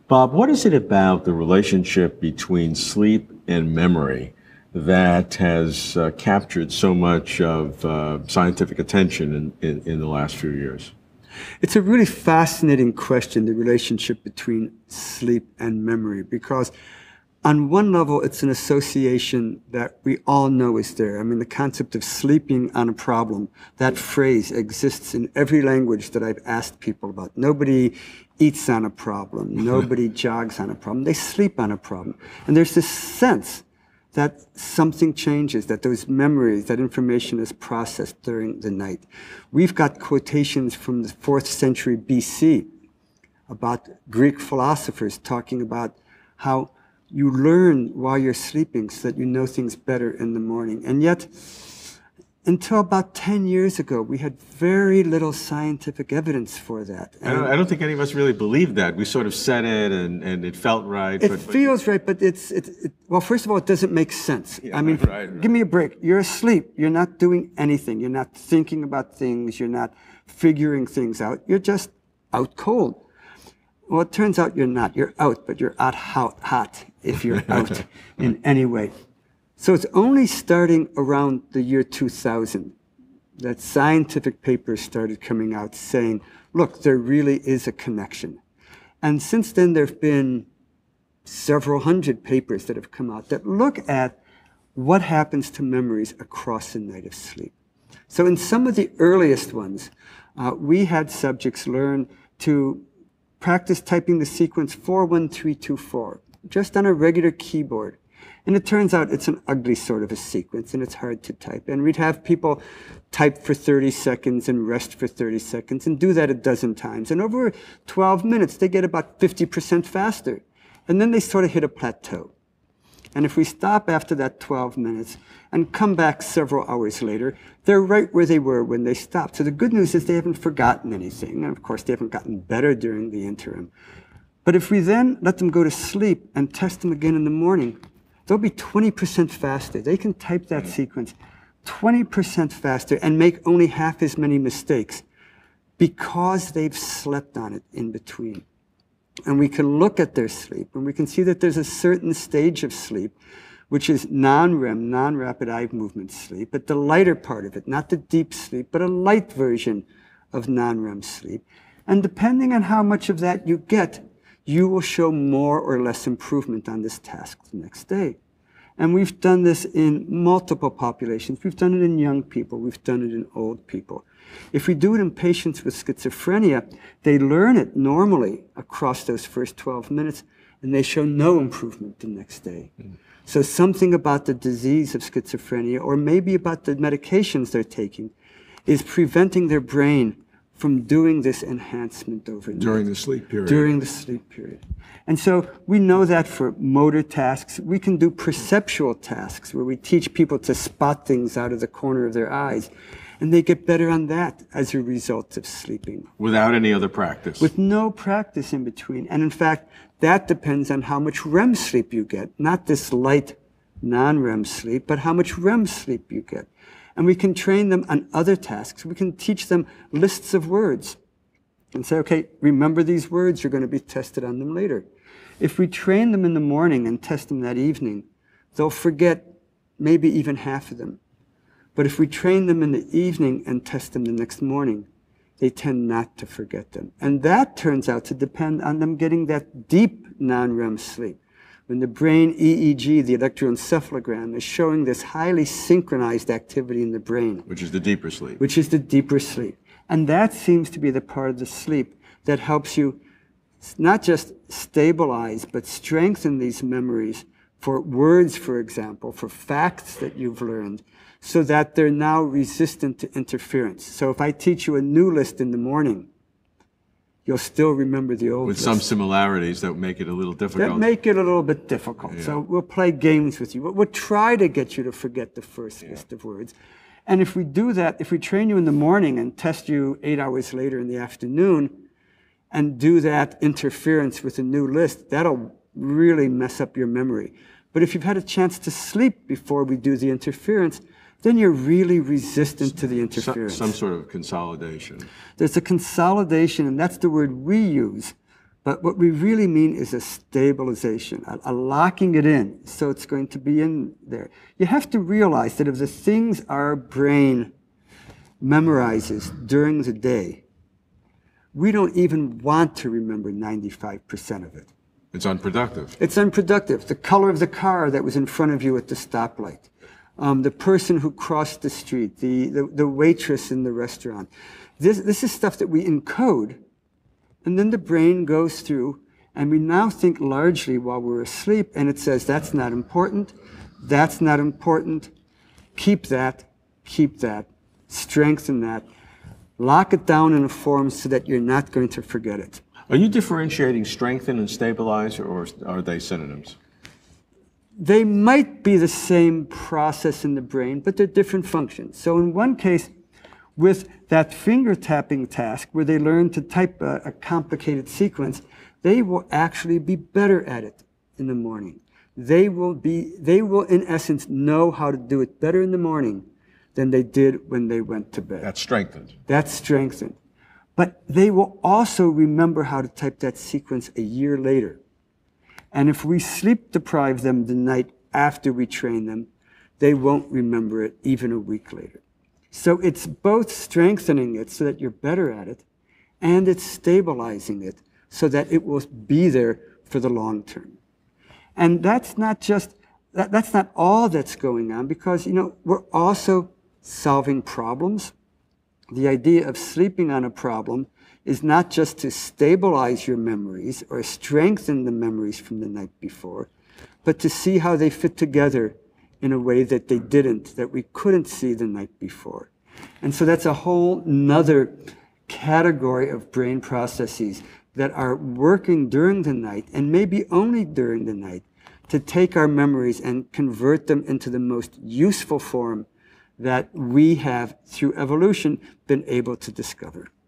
Bob, what is it about the relationship between sleep and memory that has captured so much of scientific attention in the last few years? It's a really fascinating question, the relationship between sleep and memory, because on one level, it's an association that we all know is there. I mean, the concept of sleeping on a problem, that phrase exists in every language that I've asked people about. Nobody eats on a problem. Nobody jogs on a problem. They sleep on a problem. And there's this sense that something changes, that those memories, that information is processed during the night. We've got quotations from the 4th century BC about Greek philosophers talking about how you learn while you're sleeping so that you know things better in the morning. And yet, until about 10 years ago, we had very little scientific evidence for that. I don't think any of us really believed that. We sort of said it and it felt right. It feels right, but well, first of all, it doesn't make sense. Yeah, I mean, right. Give me a break. You're asleep. You're not doing anything. You're not thinking about things. You're not figuring things out. You're just out cold. Well, it turns out you're not. You're out, but you're out hot if you're out in any way. So it's only starting around the year 2000 that scientific papers started coming out saying, look, there really is a connection. And since then, there have been several hundred papers that have come out that look at what happens to memories across the night of sleep. So in some of the earliest ones, we had subjects learn to practice typing the sequence 41324, just on a regular keyboard. And it turns out it's an ugly sort of a sequence, and it's hard to type. And we'd have people type for 30 seconds and rest for 30 seconds and do that a dozen times. And over 12 minutes, they get about 50% faster. And then they sort of hit a plateau. And if we stop after that 12 minutes and come back several hours later, they're right where they were when they stopped. So the good news is they haven't forgotten anything. And of course, they haven't gotten better during the interim. But if we then let them go to sleep and test them again in the morning, they'll be 20% faster. They can type that sequence 20% faster and make only half as many mistakes because they've slept on it in between. And we can look at their sleep, and we can see that there's a certain stage of sleep, which is non-REM, non-rapid eye movement sleep, but the lighter part of it, not the deep sleep, but a light version of non-REM sleep. And depending on how much of that you get, you will show more or less improvement on this task the next day. And we've done this in multiple populations. We've done it in young people. We've done it in old people. If we do it in patients with schizophrenia, they learn it normally across those first 12 minutes, and they show no improvement the next day. So something about the disease of schizophrenia, or maybe about the medications they're taking, is preventing their brain from doing this enhancement overnight. During the sleep period. During the sleep period. And so we know that for motor tasks. We can do perceptual tasks where we teach people to spot things out of the corner of their eyes. And they get better on that as a result of sleeping. Without any other practice? With no practice in between. And in fact, that depends on how much REM sleep you get. Not this light non-REM sleep, but how much REM sleep you get. And we can train them on other tasks. We can teach them lists of words and say, okay, remember these words, you're going to be tested on them later. If we train them in the morning and test them that evening, they'll forget maybe even half of them. But if we train them in the evening and test them the next morning, they tend not to forget them. And that turns out to depend on them getting that deep non-REM sleep. When the brain EEG, the electroencephalogram, is showing this highly synchronized activity in the brain. Which is the deeper sleep. Which is the deeper sleep. And that seems to be the part of the sleep that helps you not just stabilize, but strengthen these memories for words, for example, for facts that you've learned, so that they're now resistant to interference. So if I teach you a new list in the morning, you'll still remember the old With list. some similarities that make it a little difficult. That make it a little bit difficult. Yeah. So we'll play games with you. We'll try to get you to forget the first list of words. And if we do that, if we train you in the morning and test you 8 hours later in the afternoon and do that interference with a new list, that'll really mess up your memory. But if you've had a chance to sleep before we do the interference, then you're really resistant to the interference. Some sort of consolidation. There's a consolidation, and that's the word we use, But what we really mean is a stabilization, a locking it in, so it's going to be in there. You have to realize that of the things our brain memorizes during the day, we don't even want to remember 95% of it. It's unproductive. It's unproductive. The color of the car that was in front of you at the stoplight, the person who crossed the street, the waitress in the restaurant. This is stuff that we encode, and then the brain goes through, and we now think largely while we're asleep, and it says, that's not important, keep that, strengthen that, lock it down in a form so that you're not going to forget it. Are you differentiating strengthen and stabilize, or are they synonyms? They might be the same process in the brain, but they're different functions. So in one case, with that finger tapping task where they learn to type a complicated sequence, they will actually be better at it in the morning. They will in essence know how to do it better in the morning than they did when they went to bed. That's strengthened. That's strengthened. But they will also remember how to type that sequence a year later. And if we sleep deprive them the night after we train them, they won't remember it even a week later. So it's both strengthening it so that you're better at it, and it's stabilizing it so that it will be there for the long term. And that's not just, that's not all that's going on, because, we're also solving problems. The idea of sleeping on a problem is not just to stabilize your memories or strengthen the memories from the night before, but to see how they fit together in a way that they didn't, that we couldn't see the night before. And so that's a whole nother category of brain processes that are working during the night, and maybe only during the night, to take our memories and convert them into the most useful form that we have, through evolution, been able to discover.